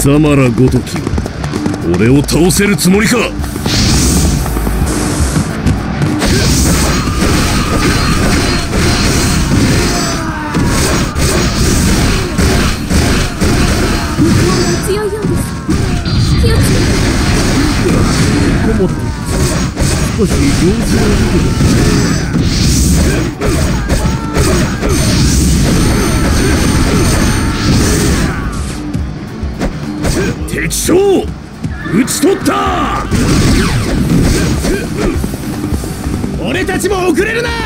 様らごとき俺を倒せるつもりか。 強いようです。気をつけて。 こもって少し様子を見てみる。敵将討ち取った。俺たちも遅れるな。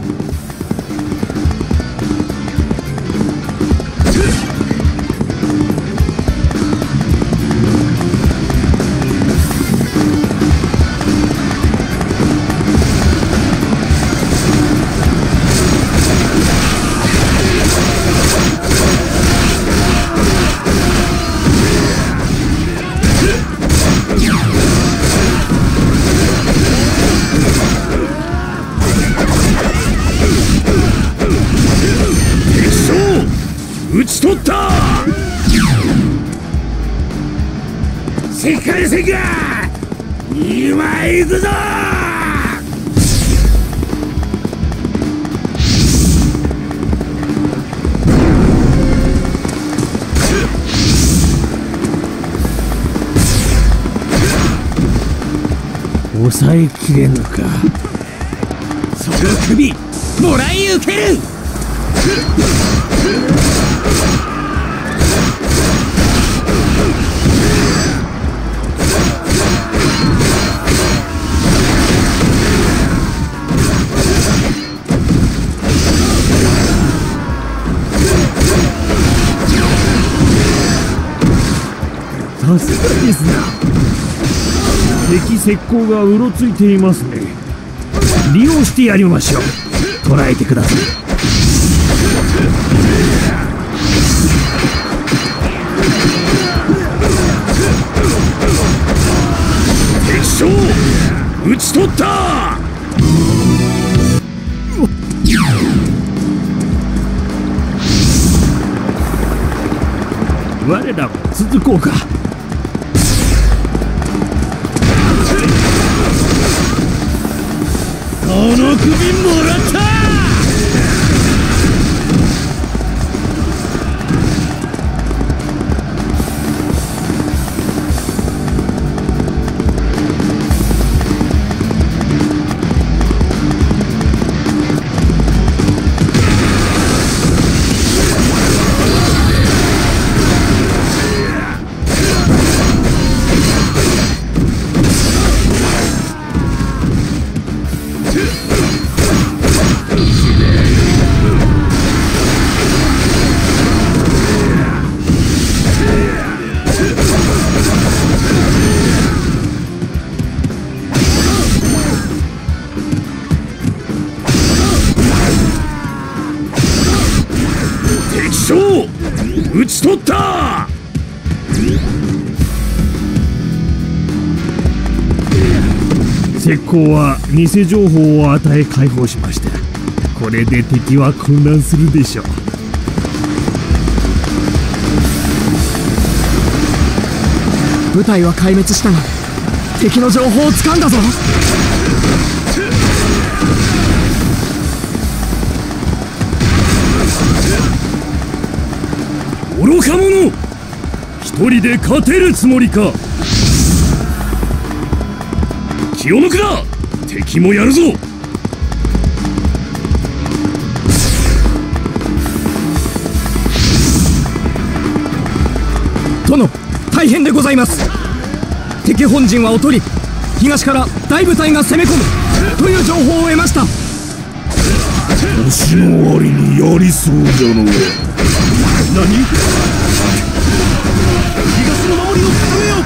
討ち取った。世界戦が今行くぞ。抑えきれぬか。その首もらい受ける。さすがですな。敵石膏がうろついていますね。利用してやりましょう。捕らえてください。敵将討ち取った。我らも続こうか。この首もらった。敵将討ち取った。石膏は偽情報を与え解放しました。これで敵は混乱するでしょう。 部隊は壊滅したが敵の情報をつかんだぞ。 愚か者、一人で勝てるつもりか。気を抜くな。敵もやるぞ。 殿、大変でございます。敵本陣はおとり、東から大部隊が攻め込むという情報を得ました。 年の終わりにやりそうじゃのう。何？東の守りを固めよ。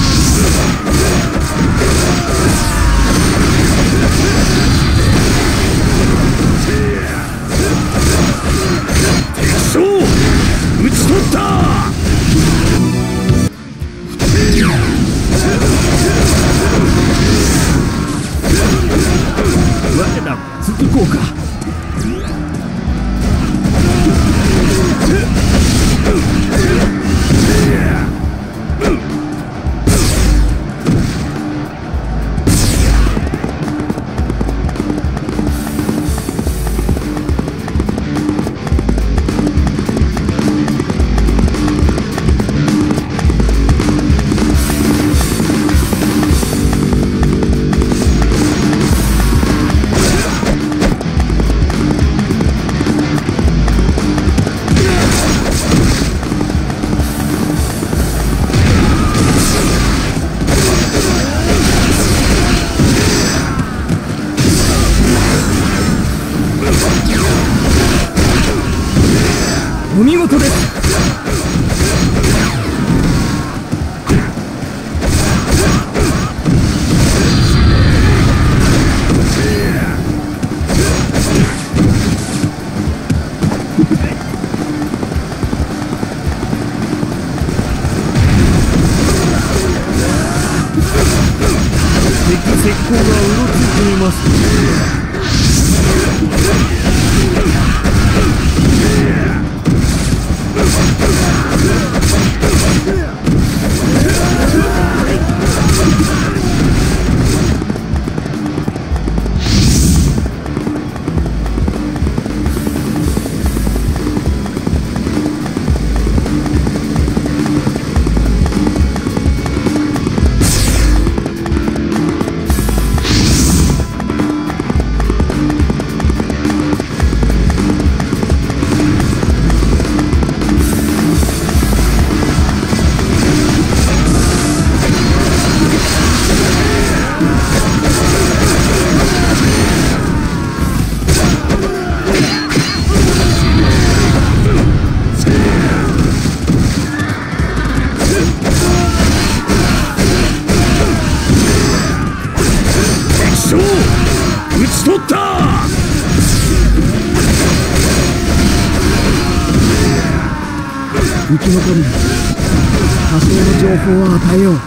敵将討ち取った。我ら続こうか。 お見事です。 石膏がうろついています。討ち取った。 生き残り多少の情報を与えよう。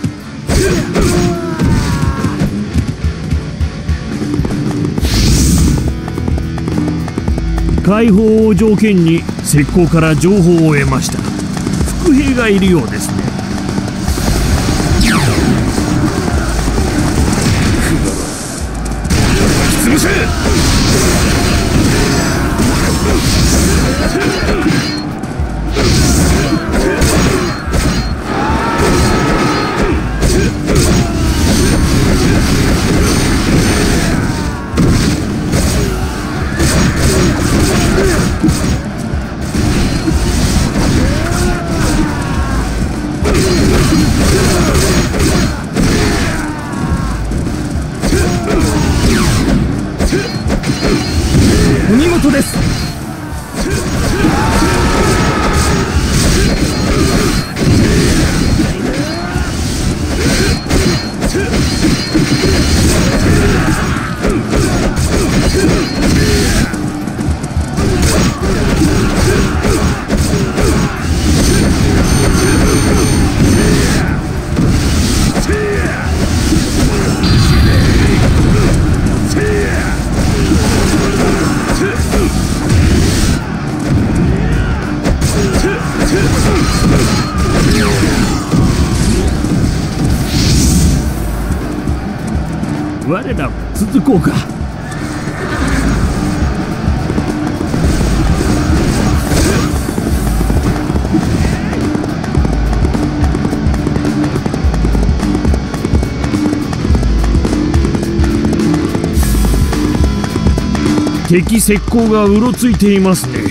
解放を条件に石膏から情報を得ました。伏兵がいるようですね。 潰せ。 お見事です。 我らも続こうか。敵石膏がうろついていますね。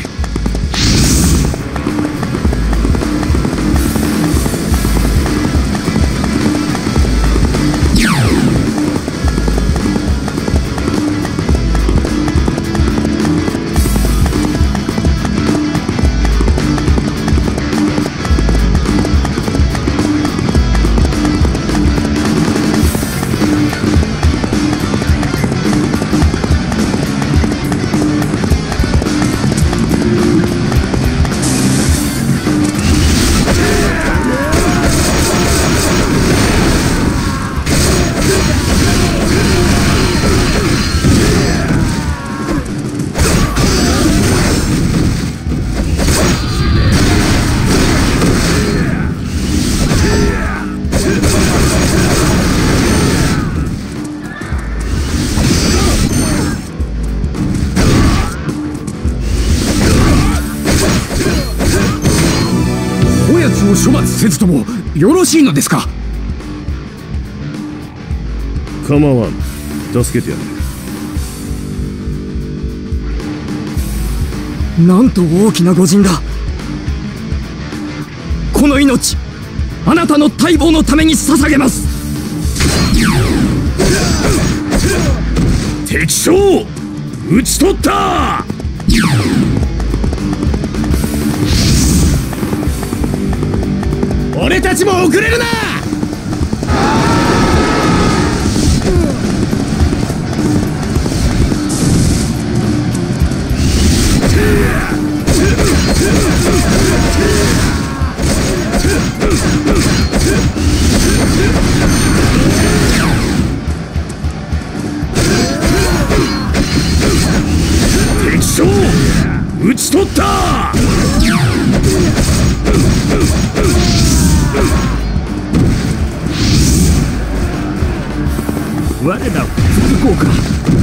処罰せずともよろしいのですか。 構わん、助けてやる。 なんと大きな御仁だ。この命あなたの大望のために捧げます。 敵将討ち取った。 俺たちも遅れるな。 敵将討ち取った。 我ら続こうか。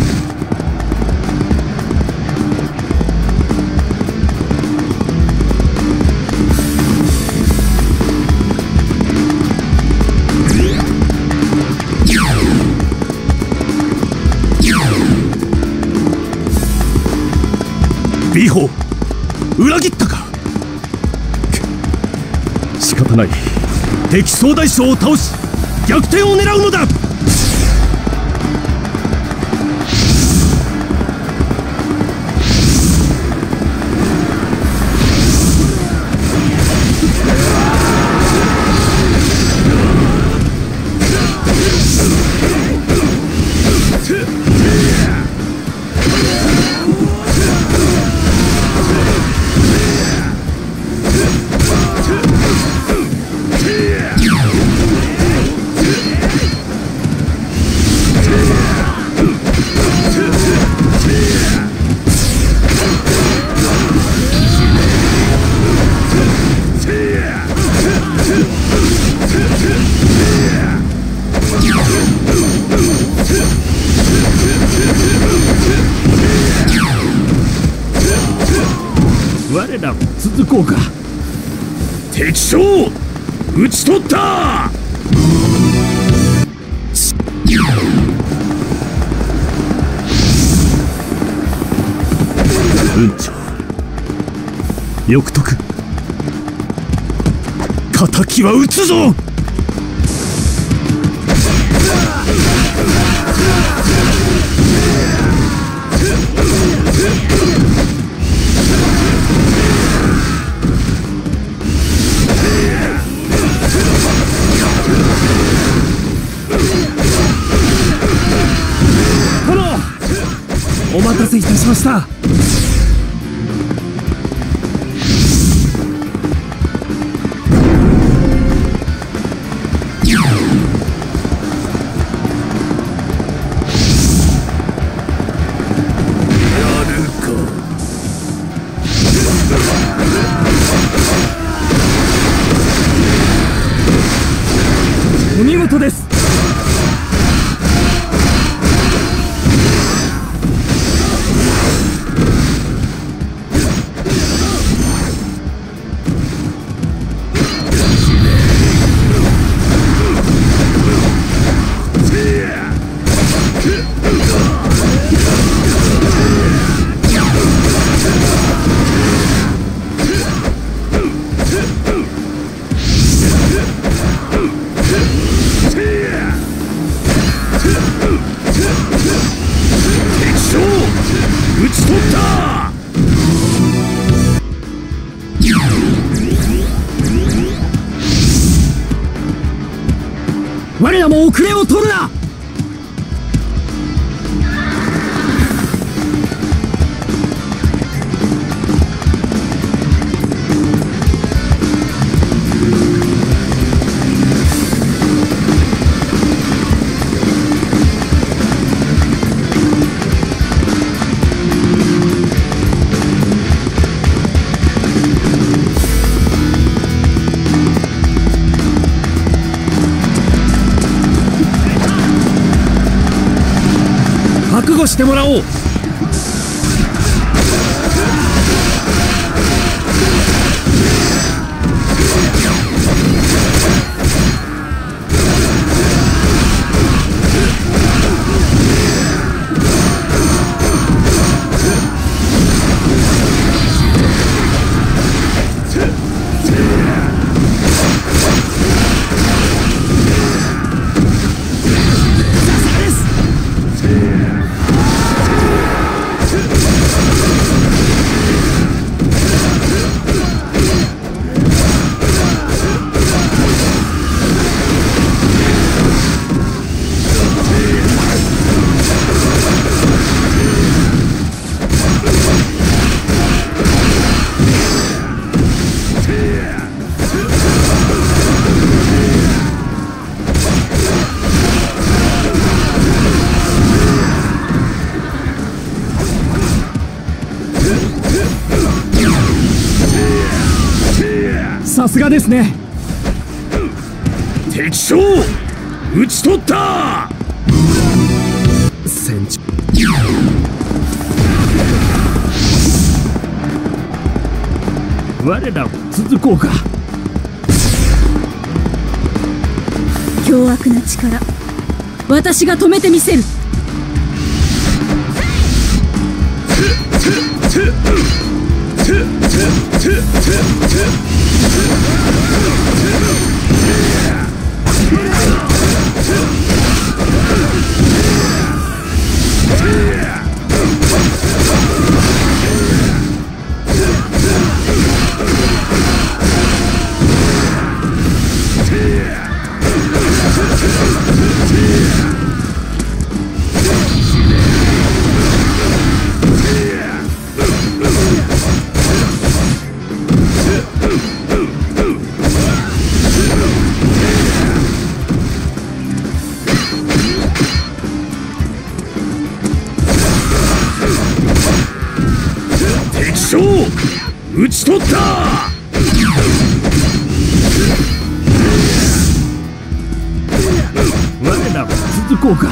美穂、裏切ったか。仕方ない。敵総大将を倒し逆転を狙うのだ。 我らも続こうか。 敵将討ち取った。 雲長、欲得。敵は撃つぞ。 お待たせいたしました。お見事です。 討ち取った。 我らも遅れを取るな。覚悟してもらおう。 さすがですね。 敵将討ち取った。 船長、 我らも続こうか。 凶悪な力、私が止めてみせる。 敵将討ち取った。 我らも続こうか。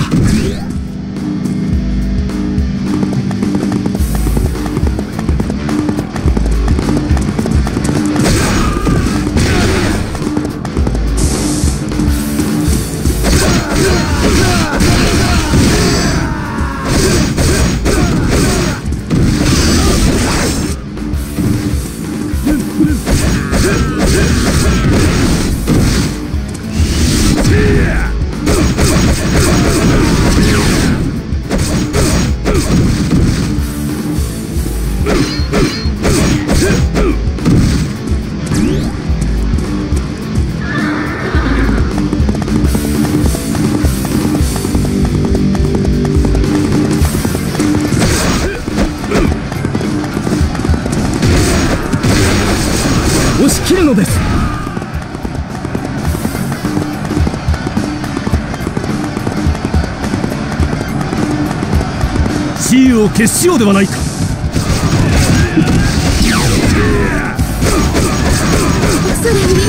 押し切るのです。 雌雄を決しようではないか。 それに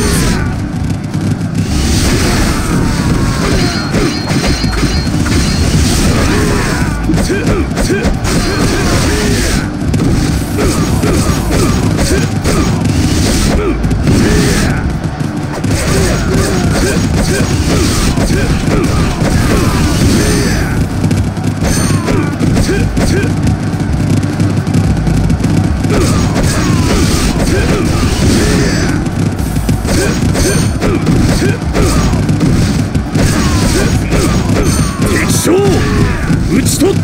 敵将討ち取った。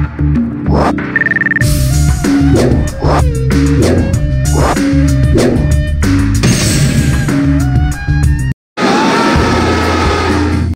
Yeah.